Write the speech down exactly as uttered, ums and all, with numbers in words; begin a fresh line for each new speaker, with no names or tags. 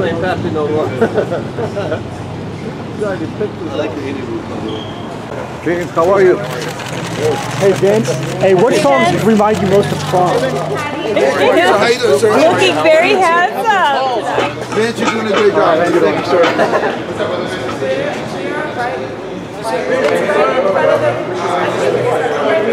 still ain't happy no more.
I like the interview.
James, how are you?
Hey Vince, hey, what songs remind you most of prom?
Looking very handsome.
Vince, you're doing a great job.
Thank you, thank you, sir.
Right in front of the